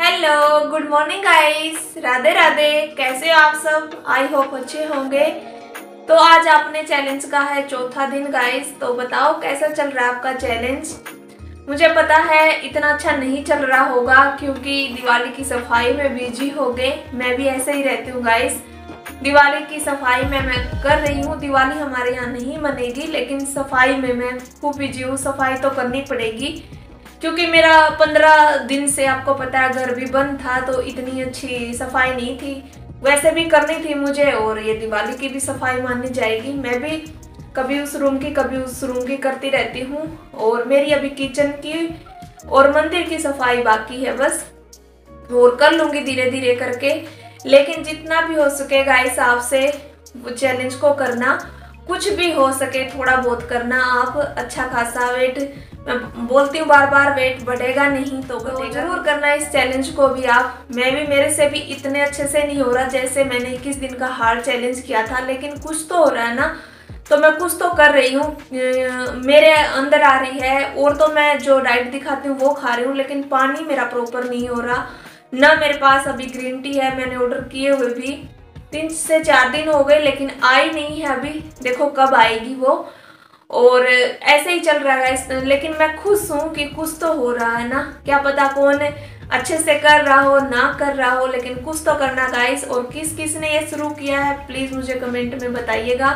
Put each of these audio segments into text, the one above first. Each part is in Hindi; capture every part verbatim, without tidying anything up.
Hello, good morning guys. Radhe Radhe. कैसे हो आप सब? आई होप अच्छे होंगे। तो आज आपने चैलेंज का है चौथा दिन गाइस। तो बताओ कैसा चल रहा है आपका चैलेंज। मुझे पता है इतना अच्छा नहीं चल रहा होगा क्योंकि दिवाली की सफाई में बिजी हो गए। मैं भी ऐसे ही रहती हूँ गाइस। दिवाली की सफाई में मैं कर रही हूँ। दिवाली हमारे यहाँ नहीं मनेगी लेकिन सफाई में मैं खूब बिजी हूँ। सफाई तो करनी पड़ेगी क्योंकि मेरा पंद्रह दिन से आपको पता है घर भी बंद था, तो इतनी अच्छी सफाई नहीं थी। वैसे भी करनी थी मुझे, और ये दिवाली की भी सफाई माननी जाएगी। मैं भी कभी उस रूम की कभी उस रूम की करती रहती हूँ। और मेरी अभी किचन की और मंदिर की सफाई बाकी है बस, और कर लूँगी धीरे धीरे करके। लेकिन जितना भी हो सके गाइस आपसे वो चैलेंज को करना, कुछ भी हो सके थोड़ा बहुत करना। आप अच्छा खासा वेट, मैं बोलती हूँ बार बार, वेट बढ़ेगा नहीं तो घटेगा। जरूर करना इस चैलेंज को भी आप। मैं भी, मेरे से भी इतने अच्छे से नहीं हो रहा जैसे मैंने इक्कीस दिन का हार्ड चैलेंज किया था, लेकिन कुछ तो हो रहा है ना। तो मैं कुछ तो कर रही हूँ, मेरे अंदर आ रही है। और तो मैं जो डाइट दिखाती हूँ वो खा रही हूँ, लेकिन पानी मेरा प्रॉपर नहीं हो रहा ना। मेरे पास अभी ग्रीन टी है, मैंने ऑर्डर किए हुए भी तीन से चार दिन हो गए लेकिन आई नहीं है अभी। देखो कब आएगी वो। और ऐसे ही चल रहा है, लेकिन मैं खुश हूँ कि कुछ तो हो रहा है ना। क्या पता कौन अच्छे से कर रहा हो ना कर रहा हो, लेकिन कुछ तो करना गाइस। और किस किस ने ये शुरू किया है प्लीज़ मुझे कमेंट में बताइएगा।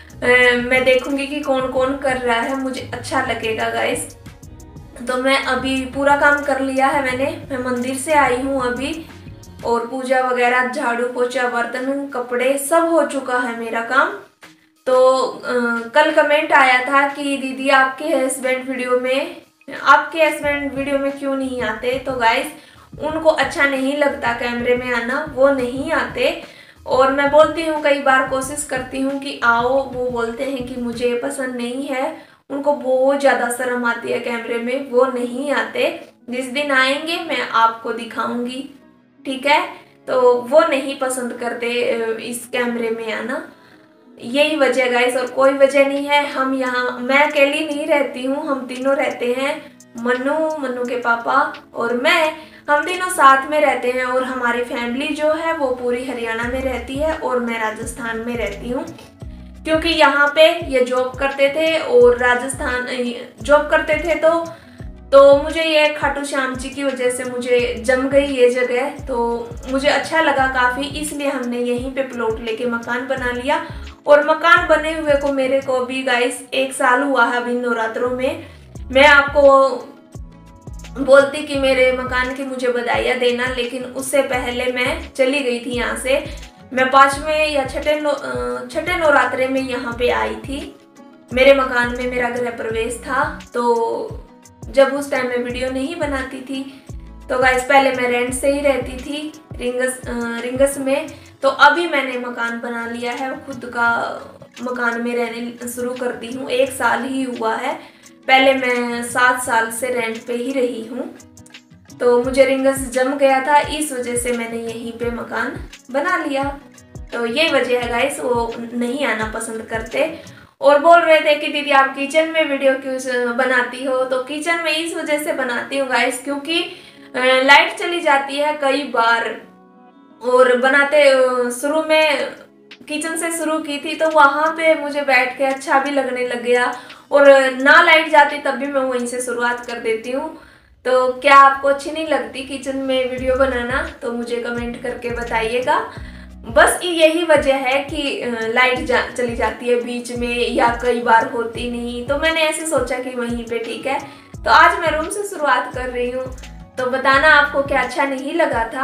मैं देखूंगी कि कौन कौन कर रहा है, मुझे अच्छा लगेगा गाइस। तो मैं अभी पूरा काम कर लिया है मैंने। मैं मंदिर से आई हूँ अभी, और पूजा वगैरह, झाड़ू पोछा, बर्तन, कपड़े सब हो चुका है मेरा काम। तो आ, कल कमेंट आया था कि दीदी आपके हस्बैंड वीडियो में आपके हस्बैंड वीडियो में क्यों नहीं आते। तो गाइस उनको अच्छा नहीं लगता कैमरे में आना, वो नहीं आते। और मैं बोलती हूँ, कई बार कोशिश करती हूँ कि आओ, वो बोलते हैं कि मुझे पसंद नहीं है। उनको बहुत ज़्यादा शर्म आती है कैमरे में, वो नहीं आते। जिस दिन आएंगे मैं आपको दिखाऊंगी, ठीक है। तो वो नहीं पसंद करते इस कैमरे में आना, यही वजह गाइस, और कोई वजह नहीं है। हम यहाँ, मैं अकेली नहीं रहती हूँ, हम तीनों रहते हैं। मन्नू, मन्नू के पापा और मैं, हम तीनों साथ में रहते हैं। और हमारी फैमिली जो है वो पूरी हरियाणा में रहती है और मैं राजस्थान में रहती हूँ। क्योंकि यहाँ पे ये जॉब करते थे और राजस्थान जॉब करते थे, तो तो मुझे ये खाटू श्याम जी की वजह से मुझे जम गई ये जगह। तो मुझे अच्छा लगा काफ़ी, इसलिए हमने यहीं पे प्लॉट लेके मकान बना लिया। और मकान बने हुए को मेरे को भी गाइस एक साल हुआ है अभी नवरात्रों में। मैं आपको बोलती कि मेरे मकान की मुझे बधाइयाँ देना, लेकिन उससे पहले मैं चली गई थी यहाँ से। मैं पाँचवें या छठे नौ छठे नवरात्रे में यहाँ पे आई थी। मेरे मकान में मेरा गृह प्रवेश था, तो जब उस टाइम में वीडियो नहीं बनाती थी। तो गाइस पहले मैं रेंट से ही रहती थी रिंगस रिंगस में। तो अभी मैंने मकान बना लिया है, खुद का मकान में रहने शुरू कर दी हूँ। एक साल ही हुआ है, पहले मैं सात साल से रेंट पे ही रही हूँ। तो मुझे रिंगस जम गया था, इस वजह से मैंने यहीं पे मकान बना लिया। तो ये वजह है गाइस, वो नहीं आना पसंद करते। और बोल रहे थे कि दीदी आप किचन में वीडियो क्यों बनाती हो। तो किचन में इस वजह से बनाती हूँ गाइस क्योंकि लाइट चली जाती है कई बार। और बनाते शुरू में किचन से शुरू की थी, तो वहाँ पे मुझे बैठ के अच्छा भी लगने लग गया। और ना लाइट जाती तब भी मैं वहीं से शुरुआत कर देती हूँ। तो क्या आपको अच्छी नहीं लगती किचन में वीडियो बनाना? तो मुझे कमेंट करके बताइएगा। बस यही वजह है कि लाइट जा, चली जाती है बीच में, या कई बार होती नहीं। तो मैंने ऐसे सोचा कि वहीं पे ठीक है। तो आज मैं रूम से शुरुआत कर रही हूँ। तो बताना आपको क्या अच्छा नहीं लगा था,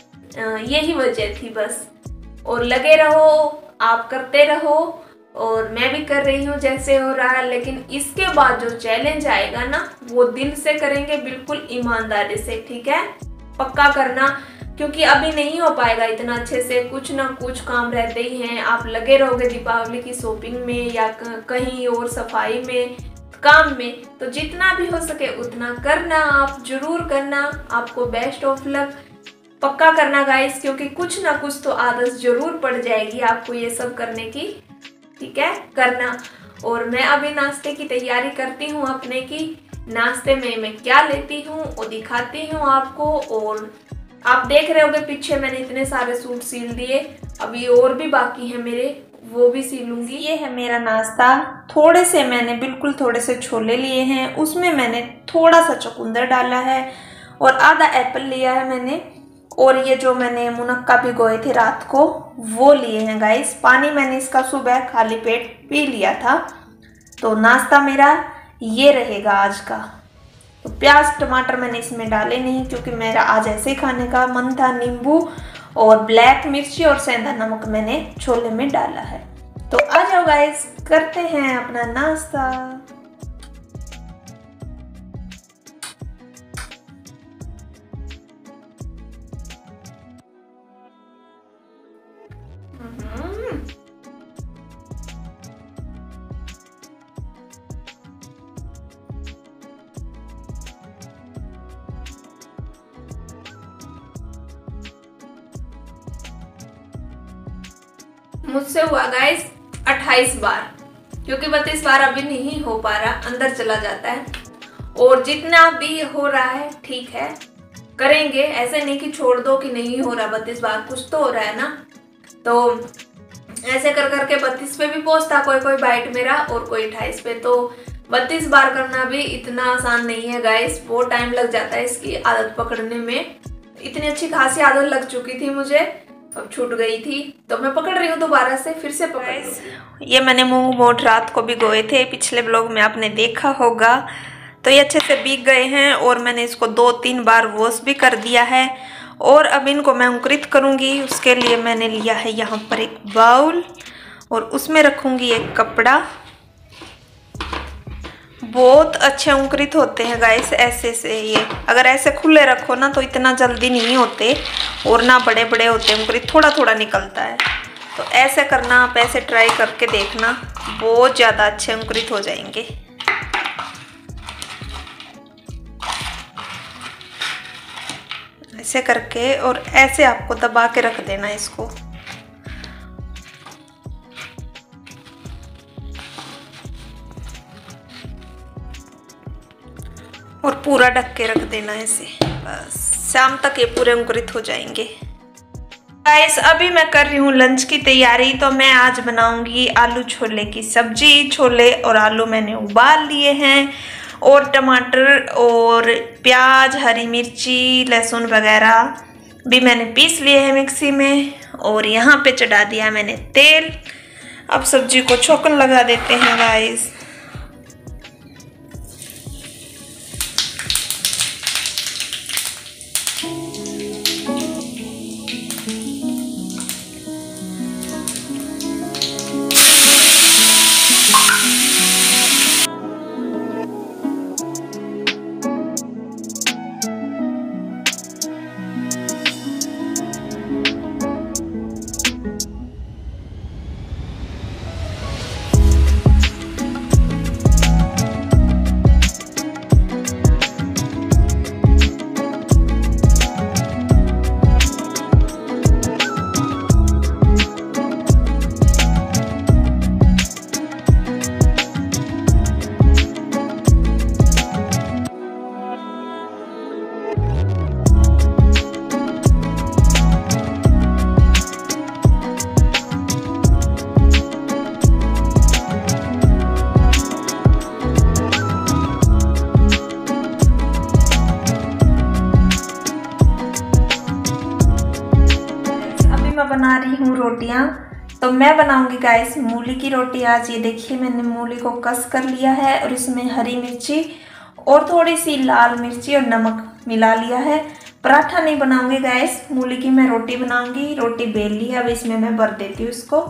यही वजह थी बस। और लगे रहो, आप करते रहो, और मैं भी कर रही हूँ जैसे हो रहा है। लेकिन इसके बाद जो चैलेंज आएगा ना, वो दिल से करेंगे, बिल्कुल ईमानदारी से, ठीक है। पक्का करना, क्योंकि अभी नहीं हो पाएगा इतना अच्छे से। कुछ ना कुछ काम रहते ही हैं। आप लगे रहोगे दीपावली की शॉपिंग में या कहीं और सफाई में, काम में। तो जितना भी हो सके उतना करना, आप जरूर करना। आपको बेस्ट ऑफ लक, पक्का करना गाइस, क्योंकि कुछ ना कुछ तो आदत जरूर पड़ जाएगी आपको ये सब करने की, ठीक है। करना। और मैं अभी नाश्ते की तैयारी करती हूँ अपने की। नाश्ते में मैं क्या लेती हूँ वो दिखाती हूँ आपको। और आप देख रहे होगे पीछे मैंने इतने सारे सूट सील दिए, अभी और भी बाकी हैं मेरे, वो भी सीलूंगी। ये है मेरा नाश्ता। थोड़े से मैंने बिल्कुल थोड़े से छोले लिए हैं, उसमें मैंने थोड़ा सा चुकंदर डाला है और आधा एप्पल लिया है मैंने, और ये जो मैंने मुनक्का भिगोए थे रात को वो लिए हैं गाइस। पानी मैंने इसका सुबह खाली पेट पी लिया था। तो नाश्ता मेरा ये रहेगा आज का। तो प्याज टमाटर मैंने इसमें डाले नहीं क्योंकि मेरा आज ऐसे ही खाने का मन था। नींबू और ब्लैक मिर्ची और सेंधा नमक मैंने छोले में डाला है। तो आ जाओ गाइस, करते हैं अपना नाश्ता। मुझसे हुआ गाइस अट्ठाईस बार, क्योंकि बत्तीस बार अभी नहीं हो पा रहा, अंदर चला जाता है। और जितना भी हो रहा है ठीक है, करेंगे। ऐसे नहीं कि छोड़ दो कि नहीं हो रहा बत्तीस बार, कुछ तो हो रहा है ना। तो ऐसे कर करके बत्तीस पे भी पहुंचता कोई कोई बाइट मेरा, और कोई अट्ठाईस पे। तो बत्तीस बार करना भी इतना आसान नहीं है गाइस, बहुत टाइम लग जाता है इसकी आदत पकड़ने में। इतनी अच्छी खासी आदत लग चुकी थी मुझे, अब छूट गई थी, तो मैं पकड़ रही हूँ दोबारा से, फिर से पकड़ रही हूँ। ये मैंने मूंग मोट रात को भिगोए थे, पिछले ब्लॉग में आपने देखा होगा। तो ये अच्छे से भीग गए हैं और मैंने इसको दो तीन बार वॉश भी कर दिया है। और अब इनको मैं अंकुरित करूँगी। उसके लिए मैंने लिया है यहाँ पर एक बाउल और उसमें रखूँगी एक कपड़ा। बहुत अच्छे अंकुरित होते हैं गाइस ऐसे से। ये अगर ऐसे खुले रखो ना तो इतना जल्दी नहीं होते, और ना बड़े बड़े होते अंकुरित, थोड़ा थोड़ा निकलता है। तो ऐसे करना, आप ऐसे ट्राई करके देखना, बहुत ज़्यादा अच्छे अंकुरित हो जाएंगे। ऐसे करके और ऐसे आपको दबा के रख देना इसको। और पूरा ढक के रख देना ऐसे, बस शाम तक ये पूरे अंकुरित हो जाएंगे। गाइस अभी मैं कर रही हूँ लंच की तैयारी। तो मैं आज बनाऊंगी आलू छोले की सब्जी। छोले और आलू मैंने उबाल लिए हैं, और टमाटर और प्याज, हरी मिर्ची, लहसुन वगैरह भी मैंने पीस लिए हैं मिक्सी में। और यहाँ पे चढ़ा दिया मैंने तेल। अब सब्जी को छौंकन लगा देते हैं गाइस। बना रही हूँ रोटियाँ। तो मैं बनाऊंगी गाइस मूली की रोटी आज। ये देखिए मैंने मूली को कस कर लिया है और इसमें हरी मिर्ची और थोड़ी सी लाल मिर्ची और नमक मिला लिया है। पराठा नहीं बनाऊंगी गाइस, मूली की मैं रोटी बनाऊंगी। रोटी बेल ली है, अब इसमें मैं भर देती हूँ इसको।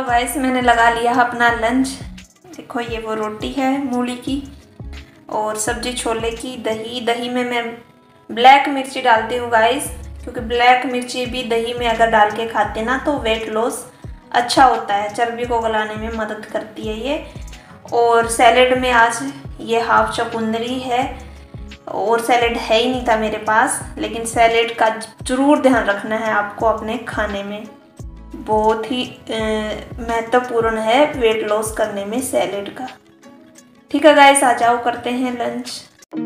गाइस मैंने लगा लिया अपना लंच। देखो ये वो रोटी है मूली की और सब्जी छोले की, दही दही में मैं ब्लैक मिर्ची डालती हूँ गाइस, क्योंकि ब्लैक मिर्ची भी दही में अगर डाल के खाते ना तो वेट लॉस अच्छा होता है, चर्बी को गलाने में मदद करती है ये। और सैलेड में आज ये हाफ चुकंदरी है, और सैलेड है ही नहीं था मेरे पास, लेकिन सैलेड का ज़रूर ध्यान रखना है आपको अपने खाने में, बहुत ही महत्वपूर्ण है वेट लॉस करने में सैलेड का। ठीक है गाइस, आ जाओ करते हैं लंच।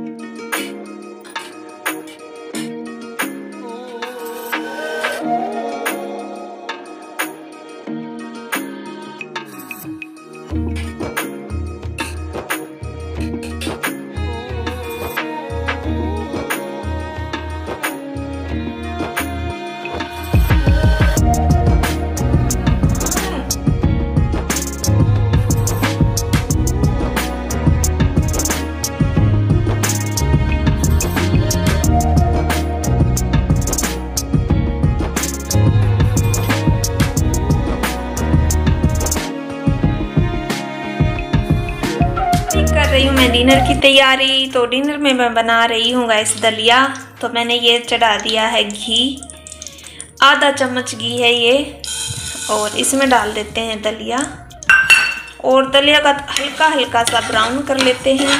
रही हूँ मैं डिनर की तैयारी। तो डिनर में मैं बना रही हूँ गाइस दलिया। तो मैंने ये चढ़ा दिया है घी, आधा चम्मच घी है ये, और इसमें डाल देते हैं दलिया, और दलिया का हल्का हल्का सा ब्राउन कर लेते हैं।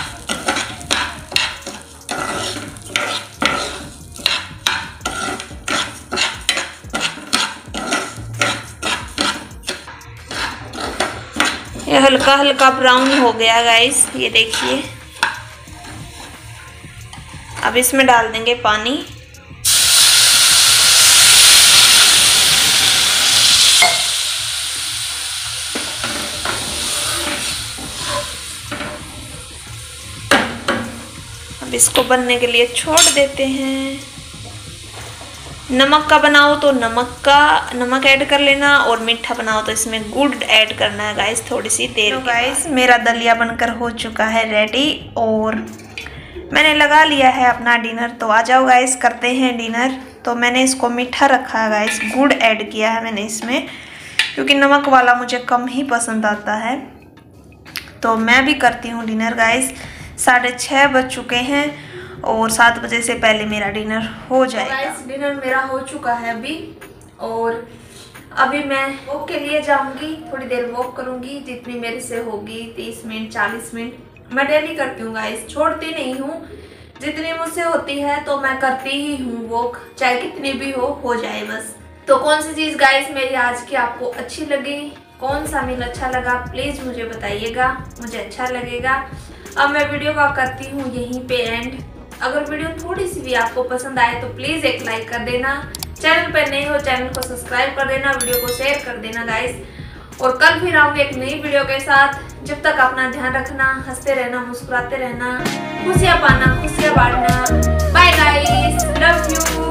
ये हल्का हल्का ब्राउन हो गया गाइस, ये देखिए। अब इसमें डाल देंगे पानी। अब इसको बनने के लिए छोड़ देते हैं। नमक का बनाओ तो नमक का नमक ऐड कर लेना, और मीठा बनाओ तो इसमें गुड़ ऐड करना है गाइस थोड़ी सी देर। तो गाइस मेरा दलिया बनकर हो चुका है रेडी, और मैंने लगा लिया है अपना डिनर। तो आ जाओ गाइस करते हैं डिनर। तो मैंने इसको मीठा रखा है गाइस, गुड़ ऐड किया है मैंने इसमें, क्योंकि नमक वाला मुझे कम ही पसंद आता है। तो मैं भी करती हूँ डिनर गाइस। साढ़े छः बज चुके हैं और सात बजे से पहले मेरा डिनर हो जाएगा। गाइस डिनर मेरा हो चुका है अभी, और अभी मैं वॉक के लिए जाऊंगी। थोड़ी देर वॉक करूंगी, जितनी मेरे से होगी, तीस मिनट चालीस मिनट। मैं डेली करती हूँ गाइस, छोड़ती नहीं हूँ। जितनी मुझसे होती है तो मैं करती ही हूँ वॉक, चाहे कितनी भी हो हो जाए बस। तो कौन सी चीज़ गाइस मेरी आज की आपको अच्छी लगी, कौन सा मील अच्छा लगा, प्लीज़ मुझे बताइएगा, मुझे अच्छा लगेगा। अब मैं वीडियो का करती हूँ यहीं पे एंड। अगर वीडियो थोड़ी सी भी आपको पसंद आए तो प्लीज़ एक लाइक कर देना। चैनल पर नए हो चैनल को सब्सक्राइब कर देना, वीडियो को शेयर कर देना गाइस। और कल फिर आऊँगी एक नई वीडियो के साथ। जब तक अपना ध्यान रखना, हंसते रहना, मुस्कुराते रहना, खुशियाँ पाना, खुशियाँ बांटना। Bye guys, love you.